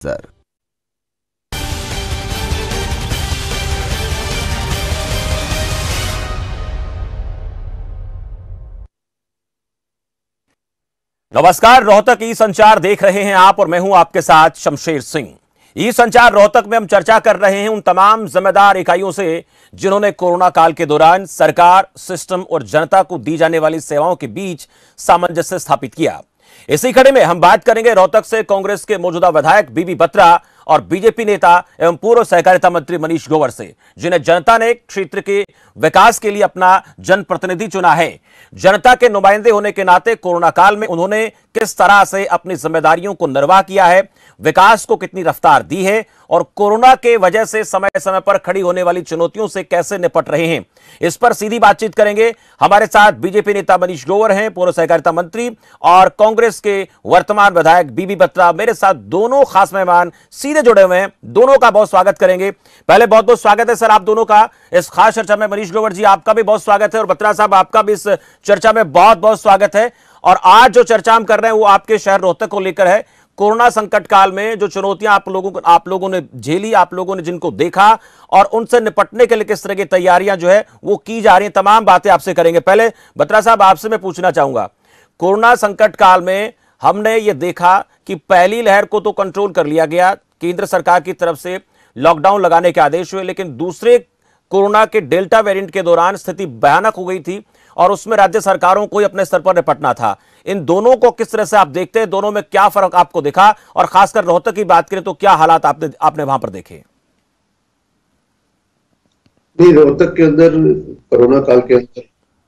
Sir. नमस्कार, रोहतक ई संचार देख रहे हैं आप और मैं हूं आपके साथ शमशेर सिंह। ई संचार रोहतक में हम चर्चा कर रहे हैं उन तमाम जिम्मेदार इकाइयों से जिन्होंने कोरोना काल के दौरान सरकार, सिस्टम और जनता को दी जाने वाली सेवाओं के बीच सामंजस्य स्थापित किया। इसी कड़ी में हम बात करेंगे रोहतक से कांग्रेस के मौजूदा विधायक बीबी बत्रा और बीजेपी नेता एवं पूर्व सहकारिता मंत्री मनीष ग्रोवर से, जिन्हें जनता ने क्षेत्र के विकास के लिए अपना जनप्रतिनिधि चुना है। जनता के नुमाइंदे होने के नाते कोरोना काल में उन्होंने किस तरह से अपनी जिम्मेदारियों को निर्वाह किया है, विकास को कितनी रफ्तार दी है और कोरोना के वजह से समय समय पर खड़ी होने वाली चुनौतियों से कैसे निपट रहे हैं, इस पर सीधी बातचीत करेंगे। हमारे साथ बीजेपी नेता मनीष ग्रोवर हैं, पूर्व सहकारिता मंत्री, और कांग्रेस के वर्तमान विधायक बीबी बत्रा मेरे साथ दोनों खास मेहमान सीधे जुड़े हुए हैं। दोनों का बहुत स्वागत करेंगे। पहले बहुत बहुत स्वागत है सर आप दोनों का इस खास चर्चा में। मनीष ग्रोवर जी, आपका भी बहुत स्वागत है और बत्रा साहब, आपका भी इस चर्चा में बहुत बहुत स्वागत है। और आज जो चर्चा हम कर रहे हैं वो आपके शहर रोहतक को लेकर है। कोरोना संकट काल में जो चुनौतियां आप लोगों ने झेली, आप लोगों ने जिनको देखा और उनसे निपटने के लिए किस तरह की तैयारियां जो है वो की जा रही हैं, तमाम बातें आपसे करेंगे। पहले बत्रा साहब, आपसे मैं पूछना चाहूंगा, कोरोना संकट काल में हमने ये देखा कि पहली लहर को तो कंट्रोल कर लिया गया, केंद्र सरकार की तरफ से लॉकडाउन लगाने के आदेश हुए, लेकिन दूसरे कोरोना के डेल्टा वेरिएंट के दौरान स्थिति भयानक हो गई थी और उसमें राज्य सरकारों को ही अपने स्तर पर निपटना था। इन दोनों को किस तरह से आप देखते हैं, दोनों में क्या फर्क आपको दिखा, और खासकर रोहतक की बात करें तो क्या हालात आपने वहां पर देखे? नहीं, रोहतक के अंदर कोरोना काल के अंदर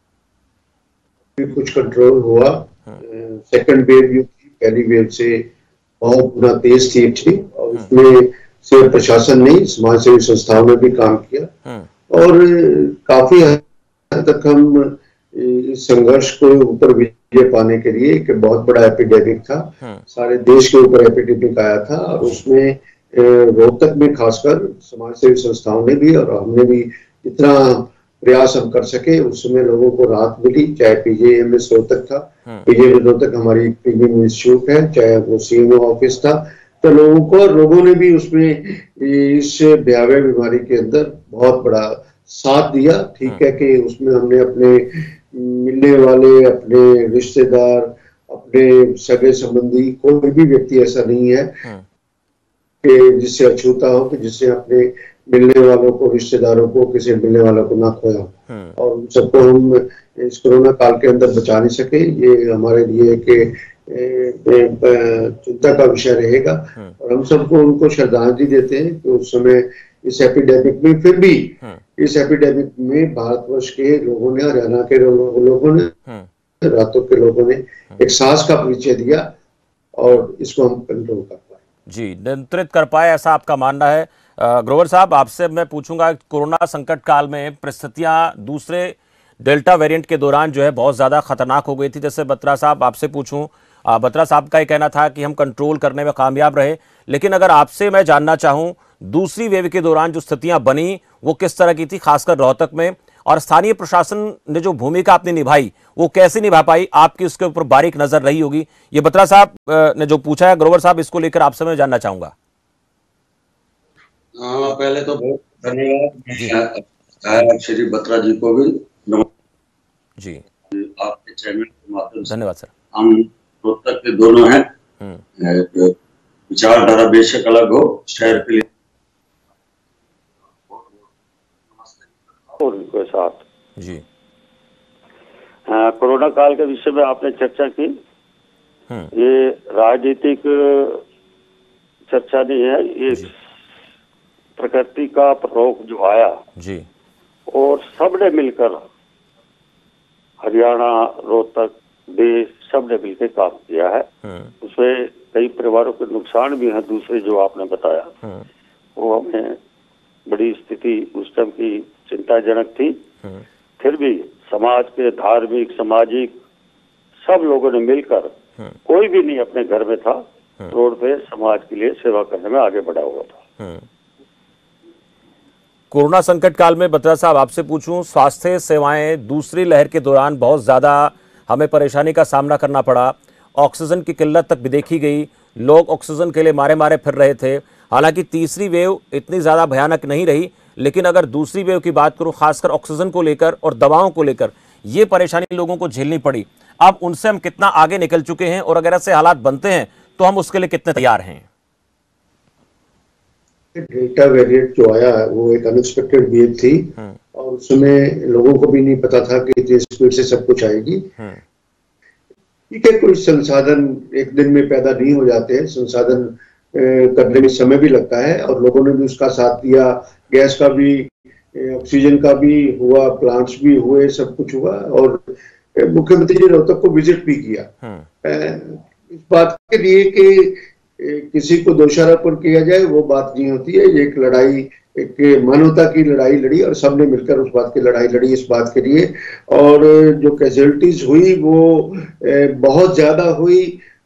भी कुछ कंट्रोल हुआ। सेकंड वेव जो थी पहली वेव से बहुत गुना तेज थी और उसमें सिर्फ प्रशासन नहीं, समाज सेवी संस्थाओं ने भी काम किया और काफी हद तक हम इस संघर्ष को ऊपर विजय पाने के लिए, कि बहुत बड़ा एपिडेमिक था, सारे देश के ऊपर एपिडेमिक आया था और उसमें रोहतक में खासकर समाज सेवी संस्थाओं ने भी और हमने भी इतना प्रयास हम कर सके, उसमें लोगों को राहत मिली। चाहे पीजीआईएमएस रोहतक था, पीजीआईएमएस रोहतक हमारी प्रीमियम इंस्टीट्यूट है, चाहे वो सीएमओ ऑफिस था, तो लोगों ने भी उसमें इस भयावह बीमारी के अंदर बहुत बड़ा साथ दिया। ठीक है कि उसमें हमने अपने मिलने वाले, अपने रिश्तेदार, अपने सगे संबंधी, कोई भी व्यक्ति ऐसा नहीं है कि जिससे अछूता हो, कि जिससे अपने मिलने वालों को, रिश्तेदारों को, किसी मिलने वालों को ना खोया और उन सबको हम इस कोरोना काल के अंदर बचा नहीं सके। ये हमारे लिए कि चिंता का विषय रहेगा और हम सबको उनको श्रद्धांजलि देते हैं कि उस समय इस एपिडेमिक में, फिर भी इस एपिडेमिक में भारतवर्ष के लोगों ने, हरियाणा के लोगों ने, रातों के लोगों ने एक साहस का परिचय दिया और इसको हम कंट्रोल कर पाए। जी, नियंत्रित कर पाए, ऐसा आपका मानना है। ग्रोवर साहब, आपसे मैं पूछूंगा, कोरोना संकट काल में परिस्थितियां दूसरे डेल्टा वेरिएंट के दौरान जो है बहुत ज्यादा खतरनाक हो गई थी। जैसे बत्रा साहब, आपसे पूछूं, बत्रा साहब का ये कहना था कि हम कंट्रोल करने में कामयाब रहे, लेकिन अगर आपसे मैं जानना चाहूं दूसरी वेव के दौरान जो स्थितियां बनी वो किस तरह की थी, खासकर रोहतक में, और स्थानीय प्रशासन ने जो भूमिका अपनी निभाई वो कैसे निभा पाई, आपकी उसके ऊपर बारीक नजर रही होगी। ये बत्रा साहब ने जो पूछा है, ग्रोवर साहब इसको लेकर आपसे मैं जानना चाहूंगा। पहले तो बहुत धन्यवाद श्री बत्रा जी को भी जी, आपके चैनल के माध्यम से धन्यवाद सर। हम रोहतक के दोनों हैं, विचारधारा बेशक अलग हो, शहर के लिए उनके साथ जी कोरोना काल के विषय में आपने चर्चा की। ये राजनीतिक चर्चा नहीं है, ये प्रकृति का प्रकोप जो आया जी, और सबने मिलकर, हरियाणा, रोहतक, देश, सबने मिलकर काम किया है। उसमें कई परिवारों के नुकसान भी हैं, दूसरे जो आपने बताया वो हमें बड़ी स्थिति उस टाइम की चिंताजनक थी। फिर भी समाज के धार्मिक, सामाजिक सब लोगों ने मिलकर, कोई भी नहीं अपने घर में था, रोड पे समाज के लिए सेवा करने में आगे बढ़ा हुआ था। कोरोना संकट काल में बत्रा साहब, आपसे पूछूं, स्वास्थ्य सेवाएं दूसरी लहर के दौरान बहुत ज्यादा हमें परेशानी का सामना करना पड़ा ऑक्सीजन की किल्लत तक भी देखी गई, लोग ऑक्सीजन के लिए मारे मारे फिर रहे थे। हालांकि तीसरी वेव इतनी ज़्यादा भयानक नहीं रही, लेकिन अगर दूसरी वेव की बात करूं, खासकर ऑक्सीजन को लेकर और दवाओं को लेकर, ये परेशानी लोगों को झेलनी पड़ी। अब उनसे हम कितना आगे निकल चुके हैं और अगर ऐसे हालात बनते हैं तो हम उसके लिए कितने तैयार हैं? डेल्टा वेरिएंट जो आया है वो एक अनएक्सपेक्टेड वेव थी और उसमें लोगों को भी नहीं पता था कि इतनी स्पीड से सब कुछ आएगी। ठीक है, कोई संसाधन एक दिन में पैदा नहीं हो जाते हैं, संसाधन करने में समय भी लगता है और लोगों ने भी उसका साथ दिया। गैस का भी, ऑक्सीजन का भी हुआ, प्लांट्स भी हुए, सब कुछ हुआ और मुख्यमंत्री जी रोहतक को विजिट भी किया। इस बात के लिए कि किसी को दोषारोपण किया जाए वो बात नहीं होती है। ये एक लड़ाई, एक मानवता की लड़ाई लड़ी और सबने मिलकर उस बात की लड़ाई लड़ी इस बात के लिए। और जो कैजुअलिटीज हुई वो बहुत ज्यादा हुई।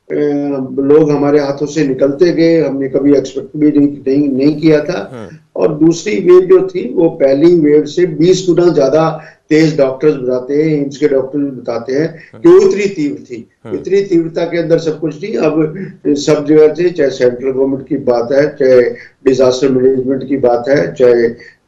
लोग हमारे हाथों से निकलते गए, हमने कभी एक्सपेक्ट भी नहीं किया था। और दूसरी वेव जो थी वो पहली वेव से 20 गुना ज्यादा तेज डॉक्टर्स बताते हैं, एम्स के डॉक्टर्स बताते हैं कि वो इतनी तीव्र थी। इतनी तीव्रता के अंदर सब कुछ नहीं। अब सब जगह से, चाहे सेंट्रल गवर्नमेंट की बात है, चाहे डिजास्टर मैनेजमेंट की बात है, चाहे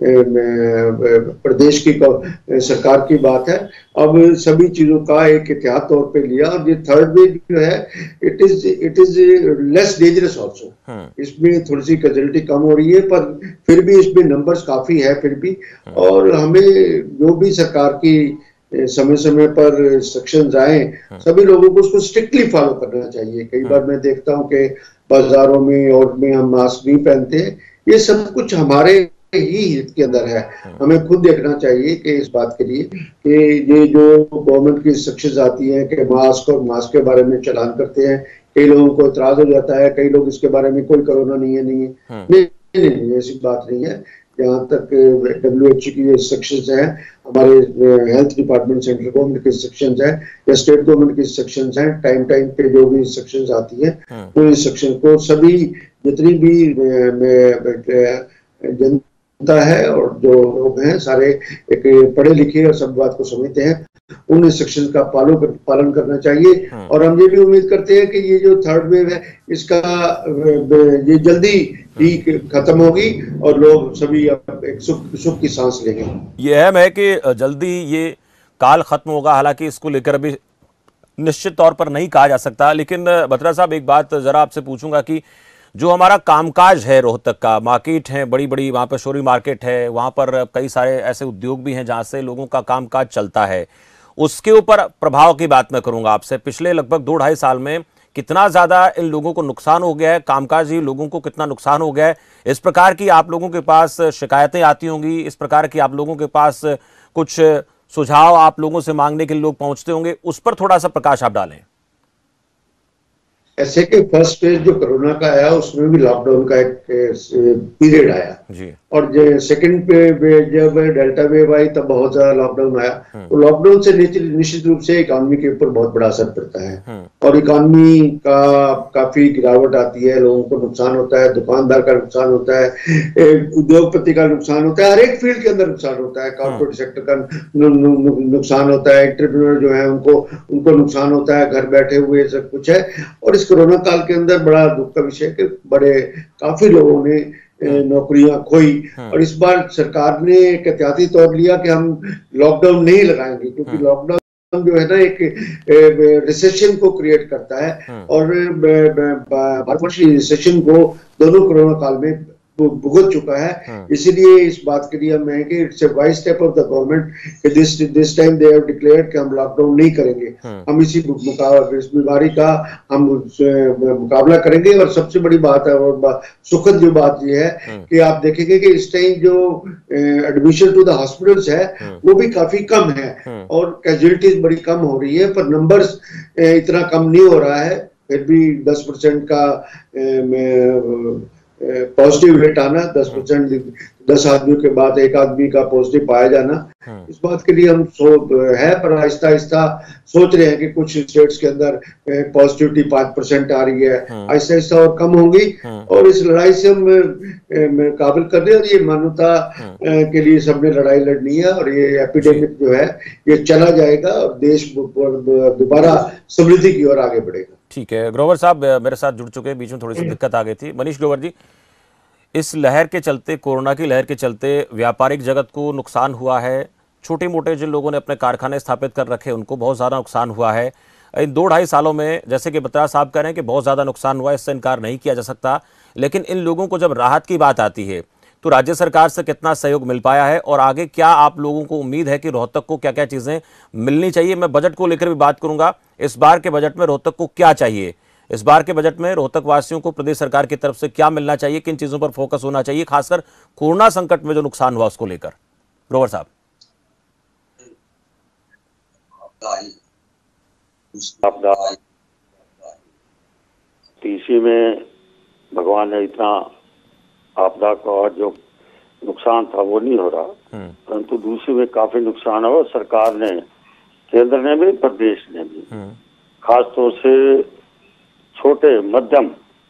प्रदेश की सरकार की बात है, अब सभी चीजों का एक एहतियात तौर पे लिया। और ये थर्ड वेव जो है it is less dangerous also. इसमें थोड़ी सी कैजुअलिटी कम हो रही है पर फिर भी इसमें नंबर्स काफी है फिर भी। और हमें जो भी सरकार की समय समय पर इंस्ट्रक्शंस आए, सभी लोगों को उसको स्ट्रिक्टली फॉलो करना चाहिए। कई बार मैं देखता हूँ कि बाजारों में और में हम मास्क नहीं पहनते। ये सब कुछ हमारे ही हित के अंदर है। हमें खुद देखना चाहिए कि इस बात के लिए कि ये जो गवर्नमेंट की इंस्ट्रक्शंस आती हैं कि मास्क और मास्क के बारे में चालान करते हैं, कई लोगों को इतराज हो जाता है, कई लोग इसके बारे में कोई कोरोना नहीं है नहीं, ऐसी बात नहीं है। जहाँ तक WHO की इंस्ट्रक्शंस हैं, हमारे हेल्थ डिपार्टमेंट, सेंट्रल गवर्नमेंट की इंस्ट्रक्शंस हैं या स्टेट गवर्नमेंट की इंस्ट्रक्शंस हैं, टाइम टाइम पे जो भी इंस्ट्रक्शंस आती हैं उन इंस्ट्रक्शन को सभी जितनी भी जनता है और जो लोग हैं सारे एक पढ़े लिखे और सब बात को समझते हैं, उन इंस्ट्रक्शन का पालन करना चाहिए। और हम ये भी उम्मीद करते हैं कि ये जो थर्ड वेव है इसका ये जल्दी ही खत्म होगी और लोग सभी एक सुख की सांस लेंगे। ये अहम है कि जल्दी ये काल खत्म होगा। हालांकि इसको लेकर अभी निश्चित तौर पर नहीं कहा जा सकता, लेकिन बत्रा साहब एक बात जरा आपसे पूछूंगा कि जो हमारा कामकाज है, रोहतक का मार्केट है, बड़ी बड़ी वहाँ पर शोरी मार्केट है, वहाँ पर कई सारे ऐसे उद्योग भी हैं जहाँ से लोगों का कामकाज चलता है, उसके ऊपर प्रभाव की बात मैं करूंगा आपसे। पिछले लगभग 2-2.5 साल में कितना ज्यादा इन लोगों को नुकसान हो गया है, कामकाजी लोगों को कितना नुकसान हो गया है, इस प्रकार की आप लोगों के पास शिकायतें आती होंगी, इस प्रकार की आप लोगों के पास कुछ सुझाव आप लोगों से मांगने के लिए लोग पहुंचते होंगे, उस पर थोड़ा सा प्रकाश आप डालें। ऐसे कि फर्स्ट फेज जो कोरोना का आया उसमें भी लॉकडाउन का एक पीरियड आया जी। और सेकंड पे जब डेल्टा वेव आई तब बहुत ज्यादा लॉकडाउन आया। तो लॉकडाउन से निश्चित रूप से इकोनॉमी के ऊपर बहुत बड़ा असर पड़ता है और इकोनॉमी का काफी गिरावट आती है, लोगों को नुकसान होता है, दुकानदार का नुकसान होता है, उद्योगपति का नुकसान होता है, हर एक फील्ड के अंदर नुकसान होता है, कॉर्पोरेट सेक्टर का नुकसान होता है, एंटरप्रेन्योर जो है उनको नुकसान होता है, घर बैठे हुए सब कुछ है। और इस कोरोना काल के अंदर बड़ा दुख का विषय कि काफी लोगों ने नौकरियां खोई। और इस बार सरकार ने एक एहतियाती तौर लिया कि हम लॉकडाउन नहीं लगाएंगे, क्योंकि लॉकडाउन जो है ना एक रिसेशन को क्रिएट करता है और भारतवर्षीय रिसेशन को दोनों कोरोना काल में भुगत चुका है। इसीलिए इस बात के लिए मैं कि it's a wise step of the government कि this time they have declared कि हम लॉकडाउन नहीं करेंगे, हम इस बीमारी का हम मुकाबला करेंगे। और सबसे बड़ी बात है और सुखद जो बात ये है कि आप देखेंगे कि इस टाइम जो एडमिशन टू द हॉस्पिटल्स है वो भी काफी कम है और कैजुअलिटीज बड़ी कम हो रही है, पर नंबर्स इतना कम नहीं हो रहा है। फिर भी 10% का पॉजिटिव रेट आना, 10% 10 आदमियों के बाद एक आदमी का पॉजिटिव पाया जाना, इस बात के लिए हम है, पर आहिस्ता आहिस्ता सोच रहे हैं कि कुछ स्टेट्स के अंदर पॉजिटिविटी 5% आ रही है, आहिस्ता आहिस्ता और कम होंगी, और इस लड़ाई से हम काबिल कर रहे हैं। और ये मानवता के लिए सबने लड़ाई लड़नी है, और ये एपिडेमिक जो है ये चला जाएगा और देश दोबारा समृद्धि की ओर आगे बढ़ेगा। ठीक है, ग्रोवर साहब मेरे साथ जुड़ चुके हैं, बीच में थोड़ी सी दिक्कत आ गई थी। मनीष ग्रोवर जी, इस लहर के चलते, कोरोना की लहर के चलते व्यापारिक जगत को नुकसान हुआ है, छोटे मोटे जिन लोगों ने अपने कारखाने स्थापित कर रखे उनको बहुत ज़्यादा नुकसान हुआ है। इन 2-2.5 सालों में, जैसे कि बत्रा साहब कह रहे हैं कि बहुत ज़्यादा नुकसान हुआ है, इससे इनकार नहीं किया जा सकता, लेकिन इन लोगों को जब राहत की बात आती है तो राज्य सरकार से कितना सहयोग मिल पाया है, और आगे क्या आप लोगों को उम्मीद है कि रोहतक को क्या क्या चीज़ें मिलनी चाहिए? मैं बजट को लेकर भी बात करूंगा। इस बार के बजट में रोहतक को क्या चाहिए? इस बार के बजट में रोहतक वासियों को प्रदेश सरकार की तरफ से क्या मिलना चाहिए? किन चीज़ों पर फोकस होना चाहिए, खासकर कोरोना संकट में जो नुकसान हुआ उसको लेकर? ग्रोवर साहब। तीसरी में भगवान ने इतना आपदा का जो नुकसान था वो नहीं हो रहा, परंतु दूसरी में काफी नुकसान हुआ। सरकार ने, केंद्र ने भी, प्रदेश ने भी, खास तौर से छोटे मध्यम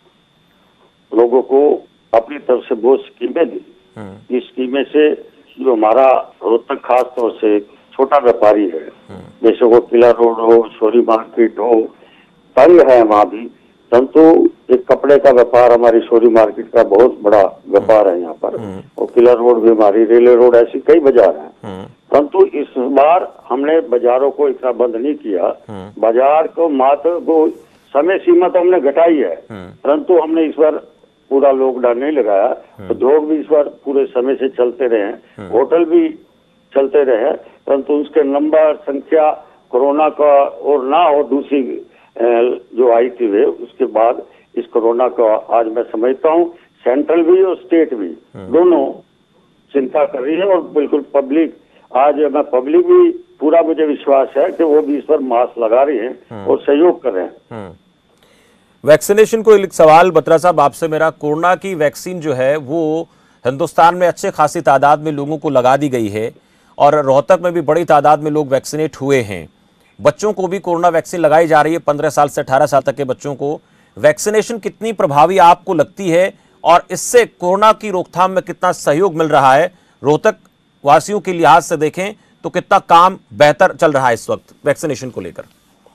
लोगों को अपनी तरफ से बहुत स्कीमें दी। इस स्कीमें से जो हमारा रोहतक खास तौर से छोटा व्यापारी है, जैसे वो किला रोड हो, छोरी मार्केट हो, तंग है वहाँ भी, परंतु एक कपड़े का व्यापार, हमारी छोरी मार्केट का बहुत बड़ा व्यापार है यहाँ पर, और किला रोड भी हमारी, रेलवे रोड, ऐसी कई बाजार हैं। परंतु इस बार हमने बाजारों को इतना बंद नहीं किया। बाजार को मात्र को समय सीमा तो हमने घटाई है, परंतु हमने इस बार पूरा लॉकडाउन नहीं लगाया। उद्योग भी इस बार पूरे समय से चलते रहे, होटल भी चलते रहे, परंतु उसके नंबर, संख्या कोरोना का और ना हो, दूसरी जो आई थी वे, उसके बाद इस कोरोना का आज मैं समझता हूँ सेंट्रल भी और स्टेट भी दोनों चिंता कर रही है। और बिल्कुल पब्लिक, आज मैं पब्लिक भी पूरा, मुझे विश्वास है कि वो भी इस पर मास्क लगा रही है और सहयोग कर रहे हैं। वैक्सीनेशन को एक सवाल बत्रा साहब आपसे मेरा, कोरोना की वैक्सीन जो है वो हिंदुस्तान में अच्छे खासी तादाद में लोगों को लगा दी गई है, और रोहतक में भी बड़ी तादाद में लोग वैक्सीनेट हुए हैं। बच्चों को भी कोरोना वैक्सीन लगाई जा रही है, 15 साल से 18 साल तक के बच्चों को। वैक्सीनेशन कितनी प्रभावी आपको लगती है, और इससे कोरोना की रोकथाम में कितना सहयोग मिल रहा है? रोहतक वासियों के लिहाज से देखें तो कितना काम बेहतर चल रहा है इस वक्त वैक्सीनेशन को लेकर?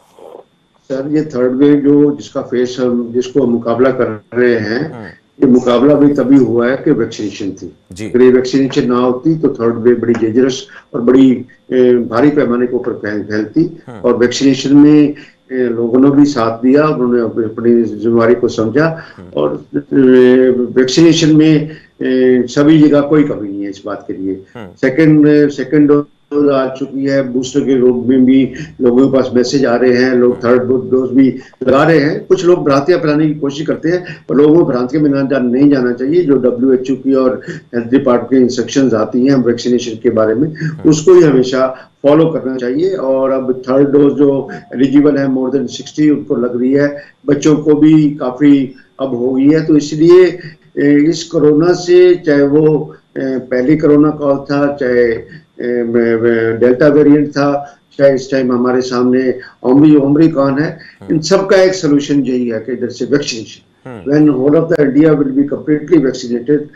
सर, ये थर्ड वेव जो जिसका फेस हम जिसको मुकाबला कर रहे हैं, ये मुकाबला भी तभी हुआ है कि वैक्सीनेशन थी। अगर ये वैक्सीनेशन ना होती तो थर्ड वेव बड़ी डेंजरस और बड़ी भारी पैमाने के ऊपर फैलती। और वैक्सीनेशन में लोगों ने भी साथ दिया, उन्होंने अपनी जिम्मेवारी को समझा, और वैक्सीनेशन में सभी जगह कोई कमी नहीं है इस बात के लिए। सेकंड डोज आ चुकी है, बूस्टर के रूप में भी लोगों के पास मैसेज आ रहे हैं, लोग थर्ड डोज भी लगा रहे हैं। कुछ लोग भ्रांतियां फैलाने की कोशिश करते हैं, पर लोगों को भ्रांतियों में नहीं जाना चाहिए। जो WHO की और हेल्थ डिपार्टमेंट की इंस्ट्रक्शंस आती हैं वैक्सीनेशन के बारे में, उसको ही हमेशा फॉलो करना चाहिए। और अब थर्ड डोज जो एलिजिबल है, मोर देन 60 उनको लग रही है, बच्चों को भी काफी अब हो गई है। तो इसलिए इस कोरोना से, चाहे वो पहली कोरोना काल था, चाहे डेल्टा वेरिएंट था, चाहे इस टाइम हमारे सामने ओमिक्रॉन है, इन सब का एक सोल्यूशन यही है कि इधर से vaccination. When whole of the India will be completely vaccinated,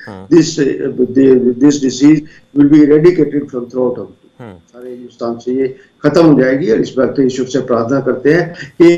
this disease will be eradicated from throughout सारे हिंदुस्तान से ये खत्म हो जाएगी। और इस बात ईश्वर से प्रार्थना करते हैं कि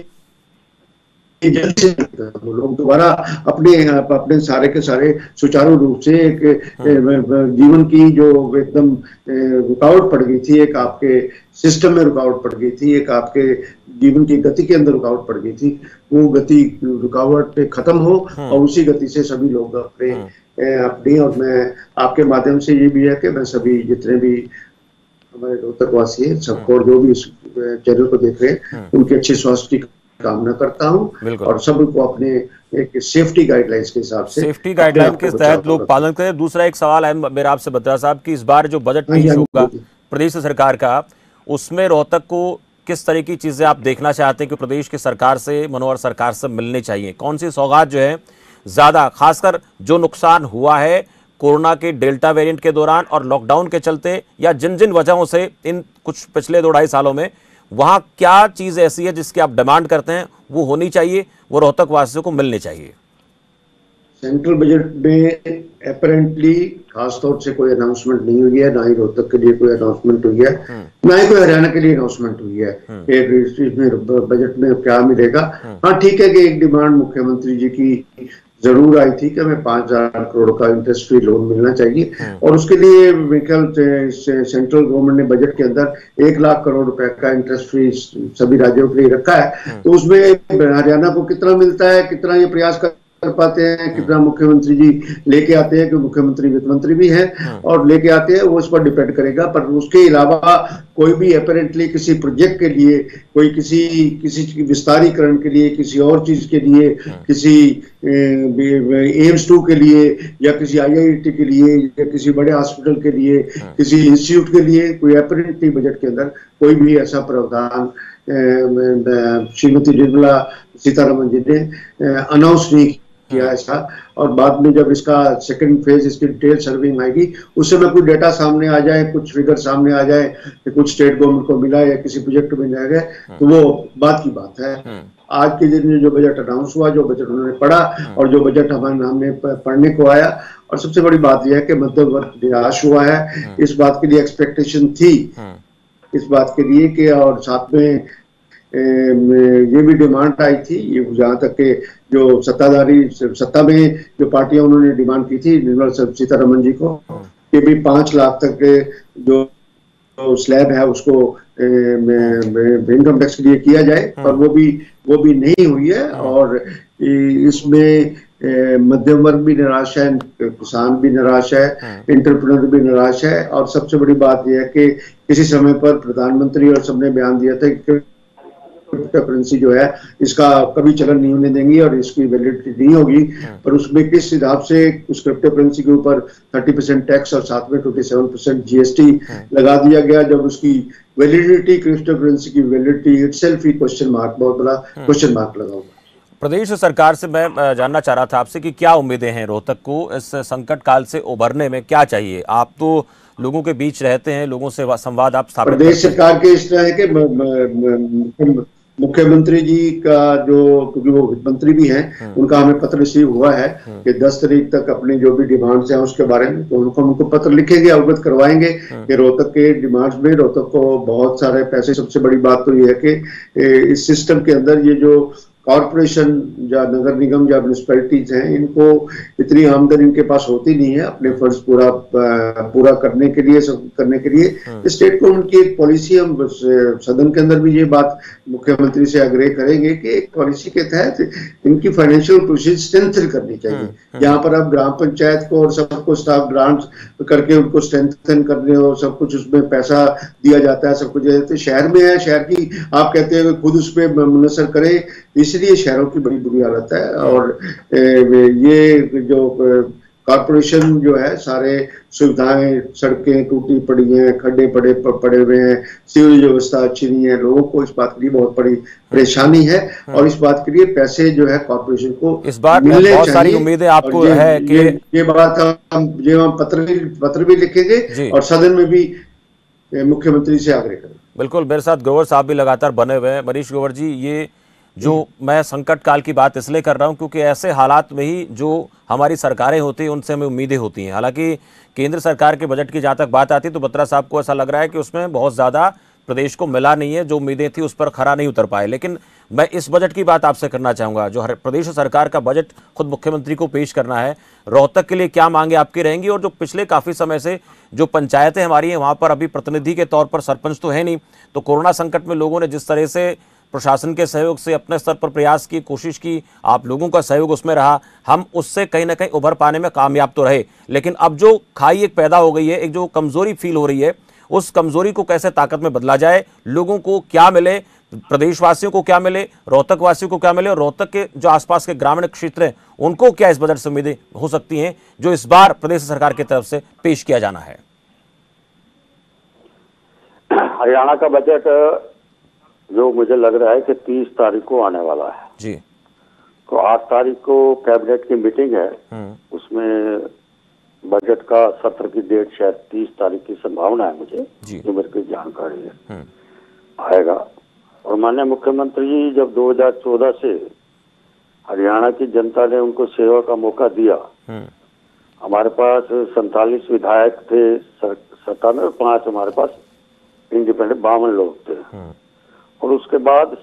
जल्द से लोग दोबारा अपने सारे के सारे सुचारू रूप से एक जीवन की जो एकदम रुकावट पड़ गई थी, एक आपके सिस्टम में रुकावट पड़ गई थी, एक आपके जीवन की गति के अंदर रुकावट पड़ गई थी, वो गति रुकावट खत्म हो और उसी गति से सभी लोग अपनी और मैं आपके माध्यम से ये भी है कि मैं सभी जितने भी हमारे रोहतक वासी हैं सबको, जो भी इस चैनल को देख रहे हैं, उनके अच्छे स्वास्थ्य की कामना करता हूं और सबको अपने एक सेफ्टी गाइडलाइंस के हिसाब से, सेफ्टी गाइडलाइन के तहत लोग पालन करें। दूसरा एक सवाल है मेरा आपसे बत्रा साहब कि इस बार जो बजट पेश होगा प्रदेश सरकार का, उसमें रोहतक को किस तरह की चीजें आप देखना चाहते हैं कि प्रदेश की सरकार से, मनोहर सरकार से मिलनी चाहिए? कौन सी सौगात जो है ज्यादा, खासकर जो नुकसान हुआ है कोरोना के डेल्टा वेरिएंट के दौरान और लॉकडाउन के चलते, या जिन जिन वजहों से इन कुछ पिछले 2-2.5 सालों में, वहां क्या चीज ऐसी है जिसकी आप डिमांड करते हैं वो होनी चाहिए, वो रोहतक वासियों को मिलनी चाहिए? सेंट्रल बजट में अपेरेंटली खासतौर से कोई अनाउंसमेंट नहीं हुई है, ना ही रोहतक के लिए कोई अनाउंसमेंट हुई है, ना ही कोई हरियाणा के लिए अनाउंसमेंट हुई है कि बजट में क्या मिलेगा। हाँ ठीक है कि एक डिमांड मुख्यमंत्री जी की जरूर आई थी कि हमें 5,000 करोड़ का इंटरेस्ट फ्री लोन मिलना चाहिए, और उसके लिए सेंट्रल गवर्नमेंट ने बजट के अंदर 1 लाख करोड़ रुपए का इंटरेस्ट फ्री सभी राज्यों के लिए रखा है। तो उसमें हरियाणा को कितना मिलता है, कितना ये प्रयास कर पाते हैं, कितना मुख्यमंत्री जी लेके आते हैं, कि मुख्यमंत्री वित्त मंत्री भी हैं और लेके आते हैं, वो इस पर डिपेंड करेगा। पर उसके अलावा कोई भी अपेरेंटली किसी प्रोजेक्ट के लिए, कोई किसी विस्तारीकरण के लिए, किसी और चीज के लिए, किसी एम्स 2 के लिए, या किसी IIT के लिए, या किसी बड़े हॉस्पिटल के लिए, किसी इंस्टीट्यूट के लिए, कोई अपेरेंटली बजट के अंदर कोई भी ऐसा प्रावधान श्रीमती निर्मला सीतारमण जी ने अनाउंस नहीं किया ऐसा। और बाद में जब इसका सेकंड फेज, इसकी डिटेल सर्विंग आएगी, उस समय कोई डेटा सामने आ जाए, कुछ फिगर सामने आ जाए कि कुछ स्टेट गवर्नमेंट को मिला या किसी प्रोजेक्ट में मिला गया, तो वो बात की बात है। आज के दिन में जो बजट अनाउंस हुआ, जो बजट उन्होंने पढ़ा और जो बजट हमने पढ़ने को आया, और सबसे बड़ी बात यह है कि मध्यम वर्ग निराश हुआ है। इस बात के लिए एक्सपेक्टेशन थी, इस बात के लिए कि, और साथ में ये भी डिमांड आई थी, ये जहाँ तक के जो सत्ता में जो पार्टियां उन्होंने डिमांड की थी निर्मला सीतारमण जी को, कि भी 5 लाख तक के जो स्लैब है उसको इनकम टैक्स के लिए किया जाए, पर वो भी नहीं हुई है। और इसमें मध्यम वर्ग भी निराश है, किसान भी निराश है, एंटरप्रेन्योर भी निराश है। और सबसे बड़ी बात यह है कि किसी समय पर प्रधानमंत्री और सबने बयान दिया था कि क्रिप्टोकरेंसी जो है इसका कभी चलन नहीं होने देंगी और इसकी वैलिडिटी नहीं होगी, पर उसमें किस हिसाब से उस क्रिप्टोकरेंसी के ऊपर 30% टैक्स और साथ में 27% GST लगा दिया गया, जब उसकी वैलिडिटी, क्रिप्टोकरेंसी की वैलिडिटी इटसेल्फ ही क्वेश्चन मार्क, बहुत बड़ा क्वेश्चन मार्क लगा हुआ। प्रदेश सरकार से मैं जानना चाह रहा था आपसे कि क्या उम्मीदें हैं रोहतक को इस संकट काल से उभरने में, क्या चाहिए? आप तो लोगों के बीच रहते हैं, लोगों से संवाद आप स्थापित प्रदेश सरकार के इस तरह है कि मुख्यमंत्री जी का क्योंकि वो वित्त मंत्री भी हैं, उनका हमें पत्र रिसीव हुआ है कि 10 तारीख तक अपनी जो भी डिमांड्स हैं उसके बारे में, तो उनको पत्र लिखेंगे, अवगत करवाएंगे कि रोहतक के डिमांड्स में रोहतक को बहुत सारे पैसे। सबसे बड़ी बात तो ये है कि इस सिस्टम के अंदर ये जो कॉर्पोरेशन या नगर निगम या म्यूनिसिपैलिटीज हैं, इनको इतनी आमदनी इनके पास होती नहीं है अपने फर्ज पूरा करने के लिए, सब करने के लिए। स्टेट गवर्नमेंट की एक पॉलिसी, हम सदन के अंदर भी ये बात मुख्यमंत्री से आग्रह करेंगे कि एक पॉलिसी के तहत इनकी फाइनेंशियल पोजीशन स्ट्रेंथन करनी चाहिए। यहाँ पर अब ग्राम पंचायत को और सबको स्टाफ ग्रांट करके उनको स्ट्रेंथन करने और सब कुछ उसमें पैसा दिया जाता है, सब कुछ शहर में है, शहर की आप कहते हैं खुद उसमें मुनसर करे, इसलिए शहरों की बड़ी बुरी हालत है। और ये जो कॉर्पोरेशन जो है, सारे सुविधाएं, सड़कें टूटी पड़ी हैं, खड्डे पड़े हुए हैं, सीवरेज व्यवस्था अच्छी नहीं है, लोगों को इस बात के लिए बहुत बड़ी परेशानी है। और इस बात के लिए पैसे जो है कॉर्पोरेशन को इस बार बहुत सारी उम्मीदें आपको है कि ये बात हम पत्र भी लिखेंगे और सदन में भी मुख्यमंत्री से आग्रह करेंगे। बिल्कुल, मेरे साथ ग्रोवर साहब भी लगातार बने हुए हैं। मनीष ग्रोवर जी, ये जो मैं संकट काल की बात इसलिए कर रहा हूं क्योंकि ऐसे हालात में ही जो हमारी सरकारें होती हैं उनसे हमें उम्मीदें होती हैं। हालांकि केंद्र सरकार के बजट की जहां तक बात आती है तो बत्रा साहब को ऐसा लग रहा है कि उसमें बहुत ज़्यादा प्रदेश को मिला नहीं है, जो उम्मीदें थी उस पर खरा नहीं उतर पाए। लेकिन मैं इस बजट की बात आपसे करना चाहूँगा, जो प्रदेश सरकार का बजट खुद मुख्यमंत्री को पेश करना है, रोहतक के लिए क्या मांगे आपकी रहेंगी? और जो पिछले काफ़ी समय से जो पंचायतें हमारी हैं वहाँ पर अभी प्रतिनिधि के तौर पर सरपंच तो है नहीं, तो कोरोना संकट में लोगों ने जिस तरह से प्रशासन के सहयोग से अपने स्तर पर प्रयास की, कोशिश की, आप लोगों का सहयोग उसमें रहा, हम उससे कहीं ना कहीं उभर पाने में कामयाब तो रहे। लेकिन अब जो खाई एक पैदा हो गई है, एक जो कमजोरी फील हो रही है, उस कमजोरी को कैसे ताकत में बदला जाए, लोगों को क्या मिले, प्रदेशवासियों को क्या मिले, रोहतक वासियों को क्या मिले, और रोहतक के जो आसपास के ग्रामीण क्षेत्र हैं उनको क्या इस बजट से उम्मीदें हो सकती हैं जो इस बार प्रदेश सरकार की तरफ से पेश किया जाना है? हरियाणा का बजट जो मुझे लग रहा है कि 30 तारीख को आने वाला है जी, तो 8 तारीख को कैबिनेट की मीटिंग है, उसमें बजट का सत्र की डेट शायद 30 तारीख की संभावना है मुझे, जी। जो मेरे को जानकारी है आएगा। और माननीय मुख्यमंत्री जी जब 2014 से हरियाणा की जनता ने उनको सेवा का मौका दिया, हमारे पास 47 विधायक थे सत्ता में और 5 हमारे पास इंडिपेंडेंट 52 लोग थे। और उसके बाद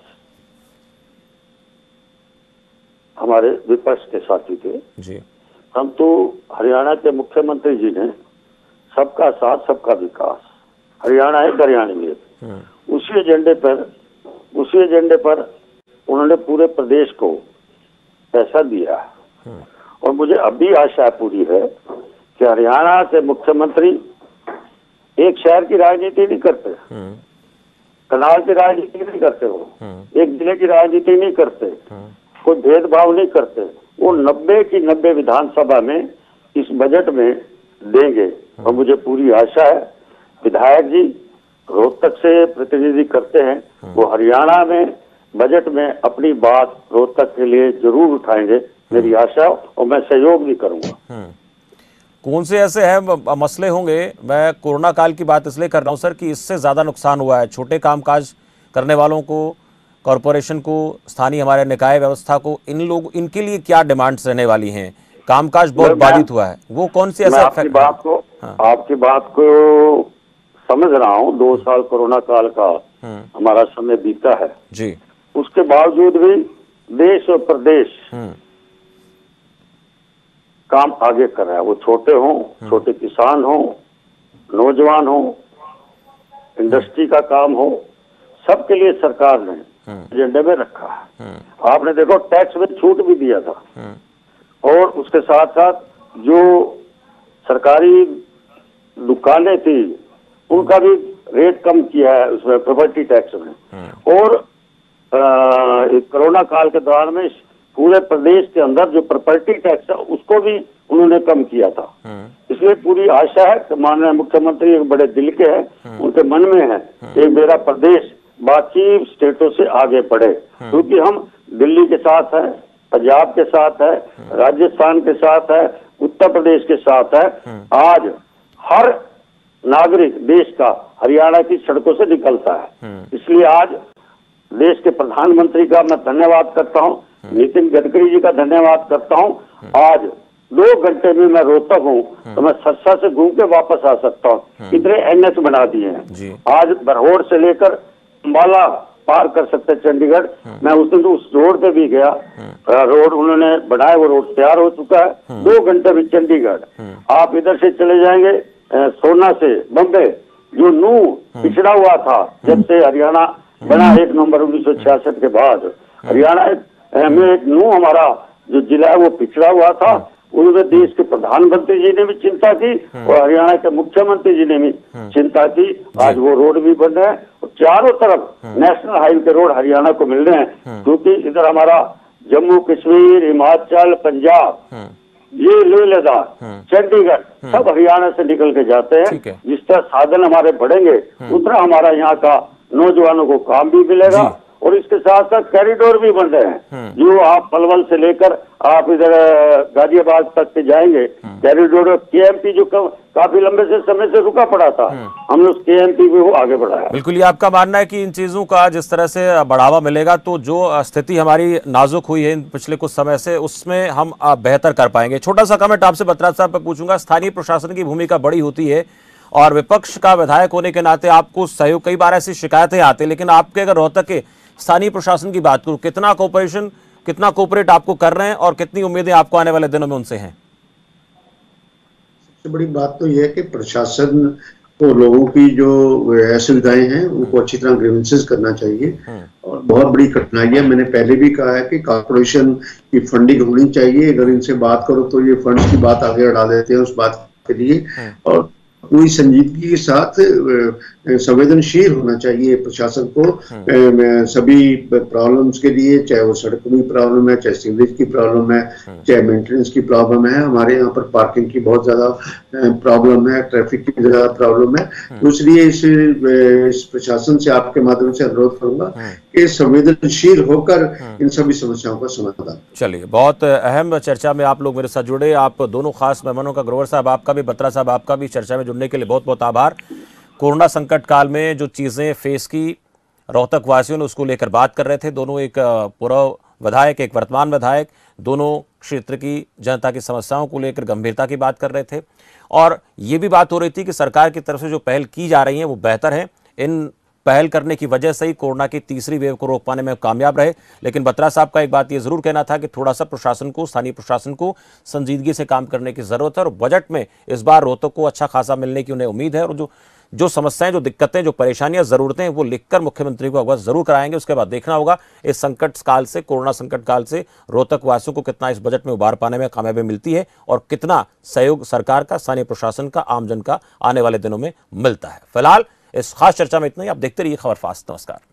हमारे विपक्ष के साथी थे जी। हम तो हरियाणा के मुख्यमंत्री जी ने सबका साथ सबका विकास, हरियाणा एक हरियाणा में, उसी एजेंडे पर उन्होंने पूरे प्रदेश को पैसा दिया। और मुझे अभी आशा पूरी है कि हरियाणा के मुख्यमंत्री एक शहर की राजनीति नहीं करते, कनाल की राजनीति नहीं करते, वो एक जिले की राजनीति नहीं करते, कोई भेदभाव नहीं करते। वो 90 की 90 विधानसभा में इस बजट में देंगे। और मुझे पूरी आशा है विधायक जी रोहतक से प्रतिनिधि करते हैं, वो हरियाणा में बजट में अपनी बात रोहतक के लिए जरूर उठाएंगे, मेरी आशा, और मैं सहयोग भी करूंगा। कौन से ऐसे हैं मसले होंगे, मैं कोरोना काल की बात इसलिए कर रहा हूं सर कि इससे ज्यादा नुकसान हुआ है छोटे कामकाज करने वालों को, कॉरपोरेशन को, स्थानीय हमारे निकाय व्यवस्था को, इनके लिए क्या डिमांड्स रहने वाली हैं? कामकाज बहुत बाधित हुआ है, वो कौन सी ऐसा आपकी बात को समझ रहा हूँ। 2 साल कोरोना काल का हमारा समय बीता है जी, उसके बावजूद भी देश और प्रदेश काम आगे कर रहा है। वो छोटे हों, छोटे किसान हों, नौजवान हों, इंडस्ट्री का काम हो, सबके लिए सरकार ने एजेंडे में रखा है। आपने देखो टैक्स में छूट भी दिया था, और उसके साथ साथ जो सरकारी दुकानें थी उनका भी रेट कम किया है उसमें, प्रॉपर्टी टैक्स में। और कोरोना काल के दौरान में पूरे प्रदेश के अंदर जो प्रॉपर्टी टैक्स है उसको भी उन्होंने कम किया था। इसलिए पूरी आशा है कि माननीय मुख्यमंत्री एक बड़े दिल के हैं, उनके मन में है कि मेरा प्रदेश बाकी स्टेटों से आगे बढ़े, क्योंकि हम दिल्ली के साथ है, पंजाब के साथ है, राजस्थान के साथ है, उत्तर प्रदेश के साथ है। आज हर नागरिक देश का हरियाणा की सड़कों से निकलता है। इसलिए आज देश के प्रधानमंत्री का मैं धन्यवाद करता हूँ, नितिन गडकरी जी का धन्यवाद करता हूँ। आज 2 घंटे में मैं रोहतक हूँ तो मैं सरसा से घूम के वापस आ सकता हूँ। कितने NH बना दिए हैं। आज बरहोड़ से लेकर अंबाला पार कर सकते चंडीगढ़। मैं उस दिन तो उस रोड पे भी गया, रोड उन्होंने बनाया, वो रोड तैयार हो चुका है। 2 घंटे में चंडीगढ़। आप इधर से चले जाएंगे सोना से बम्बे, जो नू पिछड़ा हुआ था जब से हरियाणा बना 1 नवंबर 1966 के बाद, हरियाणा में एक नू हमारा जो जिला है वो पिछड़ा हुआ था। उनमें देश के प्रधानमंत्री जी ने भी चिंता की और हरियाणा के मुख्यमंत्री जी ने भी चिंता की। आज वो रोड भी बन रहे हैं और चारों तरफ नेशनल हाईवे के रोड हरियाणा को मिल रहे हैं, क्योंकि इधर हमारा जम्मू कश्मीर, हिमाचल, पंजाब, ये लेह लद्दाख, चंडीगढ़ सब हरियाणा से निकल के जाते हैं। जिस तरह साधन हमारे बढ़ेंगे उतना हमारा यहाँ का नौजवानों को काम भी मिलेगा। और इसके साथ साथ कॉरिडोर भी बन रहे हैं, जो आप पलवल से लेकर आप इधर गाजियाबाद तक के जाएंगे। कॉरिडोर KMP जो काफी लंबे से समय से रुका पड़ा था, हमने उस KMP भी वो आगे बढ़ाया। बिल्कुल, ये आपका मानना है कि इन चीजों का जिस तरह से बढ़ावा मिलेगा तो जो स्थिति हमारी नाजुक हुई है पिछले कुछ समय से, उसमें हम बेहतर कर पाएंगे। छोटा सा कमेंट आपसे बत्रा साहब पर पूछूंगा। स्थानीय प्रशासन की भूमिका बड़ी होती है और विपक्ष का विधायक होने के नाते आपको सहयोग, कई बार ऐसी शिकायतें आती है, लेकिन आपके अगर रोहतक के स्थानीय प्रशासन की बात करूं, कितना कोऑपरेट आपको कर रहे हैं और कितनी उम्मीदें आपको आने वाले दिनों में उनसे हैं? सबसे बड़ी बात तो यह है कि प्रशासन को लोगों की जो असुविधाएं हैं उनको अच्छी तरह ग्रीवेंसेस करना चाहिए। और बहुत बड़ी कठिनाई है, मैंने पहले भी कहा है कि कॉर्पोरेशन की फंडिंग होनी चाहिए। अगर इनसे बात करो तो ये फंड्स की बात आगे बढ़ा देते हैं उस बात के लिए। और पूरी संजीदगी के साथ संवेदनशील होना चाहिए प्रशासन को सभी प्रॉब्लम्स के लिए, चाहे वो सड़क की प्रॉब्लम है, चाहे सीवरेज की प्रॉब्लम है, चाहे मेंटेनेंस की प्रॉब्लम है। हमारे यहाँ पर पार्किंग की बहुत ज्यादा प्रॉब्लम है, ट्रैफिक की ज्यादा प्रॉब्लम है। तो इसलिए इस प्रशासन से आपके माध्यम से अनुरोध करूंगा के संवेदनशील होकर इन सभी समस्याओं का समाधान। चलिए, बहुत अहम चर्चा में आप लोग मेरे साथ जुड़े। आप दोनों खास मेहमानों का, ग्रोवर साहब आपका भी, बत्रा साहब आपका भी, चर्चा में जुड़ने के लिए बहुत बहुत आभार। कोरोना संकट काल में जो चीजें फेस की रोहतक वासियों ने, उसको लेकर बात कर रहे थे दोनों, एक पूर्व विधायक, एक वर्तमान विधायक, दोनों क्षेत्र की जनता की समस्याओं को लेकर गंभीरता की बात कर रहे थे। और ये भी बात हो रही थी कि सरकार की तरफ से जो पहल की जा रही है वो बेहतर है। इन पहल करने की वजह से ही कोरोना की तीसरी वेव को रोक पाने में कामयाब रहे। लेकिन बत्रा साहब का एक बात ये जरूर कहना था कि थोड़ा सा प्रशासन को, स्थानीय प्रशासन को संजीदगी से काम करने की जरूरत है। और बजट में इस बार रोहतक को अच्छा खासा मिलने की उन्हें उम्मीद है। और जो समस्याएं, जो दिक्कतें, जो परेशानियां, जरूरतें, वो लिखकर मुख्यमंत्री को अवगत जरूर कराएंगे। उसके बाद देखना होगा इस संकट काल से, कोरोना संकट काल से रोहतक वासियों को कितना इस बजट में उबार पाने में कामयाबी मिलती है और कितना सहयोग सरकार का, स्थानीय प्रशासन का, आमजन का आने वाले दिनों में मिलता है। फिलहाल इस खास चर्चा में इतना ही। आप देखते रहिए खबर फास्ट। नमस्कार।